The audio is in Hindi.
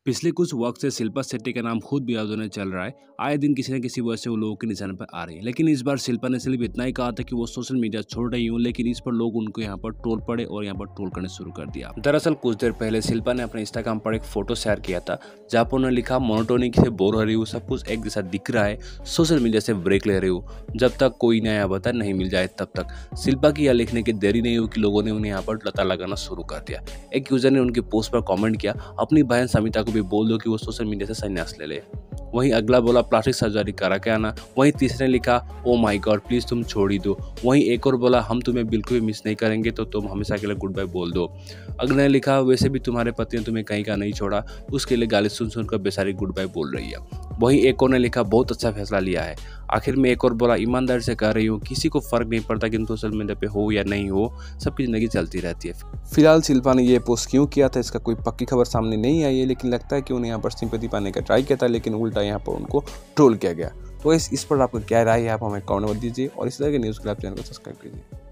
पिछले कुछ वक्त से शिल्पा शेट्टी का नाम खुद विवादों में चल रहा है। आए दिन किसी न किसी वजह से वो लोगों के निशाने पर आ रही है, लेकिन इस बार शिल्पा ने सिर्फ इतना ही कहा था कि वो सोशल मीडिया छोड़ रही हूँ, लेकिन इस पर लोग उनको यहाँ पर ट्रोल पड़े और यहाँ पर ट्रोल करने शुरू कर दिया। दरअसल कुछ देर पहले शिल्पा ने अपने इंस्टाग्राम पर एक फोटो शेयर किया था, जहाँ पर उन्होंने लिखा, मोनोटोनी से बोर हो रही हूँ, सब कुछ एक जैसा दिख रहा है, सोशल मीडिया से ब्रेक ले रही हूँ, जब तक कोई नया अवतार नहीं मिल जाए तब तक। शिल्पा की यह लिखने की देरी नहीं हुई कि लोगों ने उन्हें यहाँ पर लता लगाना शुरू कर दिया। एक यूजर ने उनके पोस्ट पर कमेंट किया, अपनी बहन समिता को भी बोल दो कि वो सोशल मीडिया से संन्यास ले ले। वहीं अगला बोला, प्लास्टिक सर्जरी करा के आना। वहीं तीसरे ने लिखा, ओ माय गॉड प्लीज तुम छोड़ ही दो। वहीं एक और बोला, हम तुम्हें बिल्कुल भी मिस नहीं करेंगे, तो तुम हमेशा के लिए गुड बाय बोल दो। अगले ने लिखा, वैसे भी तुम्हारे पति ने तुम्हें कहीं का नहीं छोड़ा, उसके लिए गाली सुन सुनकर बेचारी गुड बाय बोल रही है। वहीं एक और ने लिखा, बहुत अच्छा फैसला लिया है। आखिर में एक और बोला, ईमानदारी से कह रही हूँ, किसी को फर्क नहीं पड़ता कि तुम सोशल मीडिया पे हो या नहीं हो, सबकी जिंदगी चलती रहती है। फिलहाल शिल्पा ने ये पोस्ट क्यों किया था, इसका कोई पक्की खबर सामने नहीं आई है, लेकिन लगता है कि उन्हें यहाँ पर सिंपैथी पाने का ट्राई किया था, लेकिन उल्टा यहाँ पर उनको ट्रोल किया गया। तो इस पर आपका क्या राय है, आप हमें कमेंट कर दीजिए और इस तरह के न्यूज़ के लिए आप चैनल को सब्सक्राइब कीजिए।